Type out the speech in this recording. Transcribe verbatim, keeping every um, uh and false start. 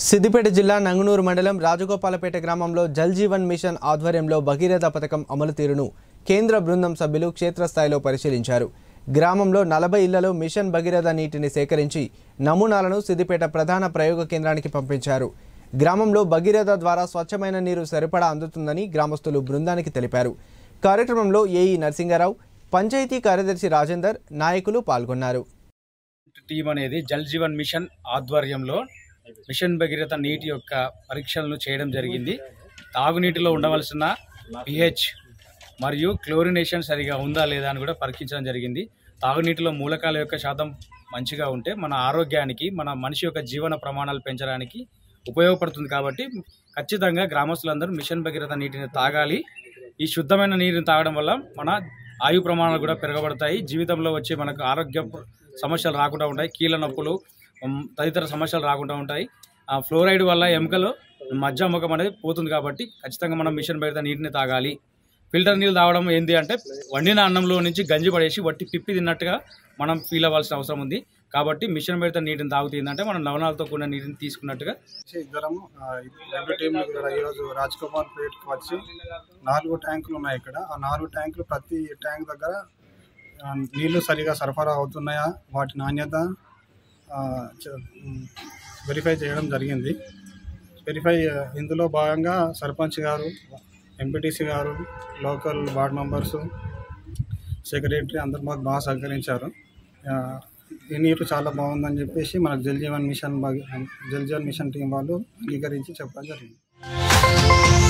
సిద్దిపేట జిల్లా నంగునూరు మండలం రాజగోపాలపేట గ్రామంలో జల్ జీవన్ మిషన్ ఆధ్వర్యంలో భగీరథ పథకం అమలు తీరును కేంద్ర బృందం సభ్యులు క్షేత్రస్థాయిలో పరిశీలించారు. గ్రామంలో నలభై ఇళ్లలో మిషన్ భగీరథ నీటిని సేకరించి నమూనాలను సిద్దిపేట ప్రధాన ప్రయోగ కేంద్రానికి పంపించారు. గ్రామంలో భగీరథ ద్వారా స్వచ్ఛమైన నీరు సరిపడా అందుతుందని గ్రామస్తులు బృందానికి తెలిపారు. కార్యక్రమంలో ఏఈ నరసింగారావు, పంచాయతీ కార్యదర్శి రాజేందర్, నాయకులు పాల్గొన్నారు. టీం అనేది జల్ జీవన్ మిషన్ ఆధ్వర్యంలో మిషన్ భగీరథ నీటి యొక్క పరీక్షలను చేయడం జరిగింది. తాగునీటిలో ఉండవలసిన పిహెచ్ మరియు క్లోరినేషన్ సరిగా ఉందా లేదా అని కూడా పరీక్షించడం జరిగింది. తాగునీటిలో మూలకాల యొక్క శాతం మంచిగా ఉంటే మన ఆరోగ్యానికి, మన మనిషి యొక్క జీవన ప్రమాణాలు పెంచడానికి ఉపయోగపడుతుంది. కాబట్టి ఖచ్చితంగా గ్రామస్తులందరూ మిషన్ భగీరథ నీటిని తాగాలి. ఈ శుద్ధమైన నీటిని తాగడం వల్ల మన ఆయు ప్రమాణాలు కూడా పెరగబడతాయి. జీవితంలో వచ్చే మనకు ఆరోగ్య సమస్యలు రాకుండా ఉంటాయి. కీళ్ళ నొప్పులు తదితర సమస్యలు రాకుండా ఉంటాయి. ఆ ఫ్లోరైడ్ వల్ల ఎముకలు మధ్య అమ్మకం అనేది పోతుంది. కాబట్టి ఖచ్చితంగా మనం మిషన్ భగీరథ నీటిని తాగాలి. ఫిల్టర్ నీళ్ళు తాగడం ఏంటి అంటే వండిన అన్నంలో నుంచి గంజి పడేసి వట్టి పిప్పి తిన్నట్టుగా మనం ఫీల్ అవ్వాల్సిన అవసరం ఉంది. కాబట్టి మిషన్ భగీరథ నీటిని తాగుతుందంటే మనం లవణాలతో కూడిన నీటిని తీసుకున్నట్టుగా. ఇద్దరము రెండు టీంలు కూడా ఈరోజు రాజగోపాల్పేటకు వచ్చి నాలుగు ట్యాంకులు ఉన్నాయి. ఇక్కడ ఆ నాలుగు ట్యాంకులు ప్రతి ట్యాంక్ దగ్గర నీళ్లు సరిగా సరఫరా అవుతున్నాయా, వాటి నాణ్యత వెరిఫై చేయడం జరిగింది. వెరిఫై ఇందులో భాగంగా సర్పంచ్ గారు, ఎంపీటీసీ గారు, లోకల్ వార్డ్ మెంబర్సు, సెక్రటరీ అందరూ మాకు బాగా సహకరించారు. ఈ నీరు చాలా బాగుందని చెప్పేసి మనకు Jal Jeevan mission Jal Jeevan mission team వాళ్ళు అంగీకరించి చెప్పడం జరిగింది.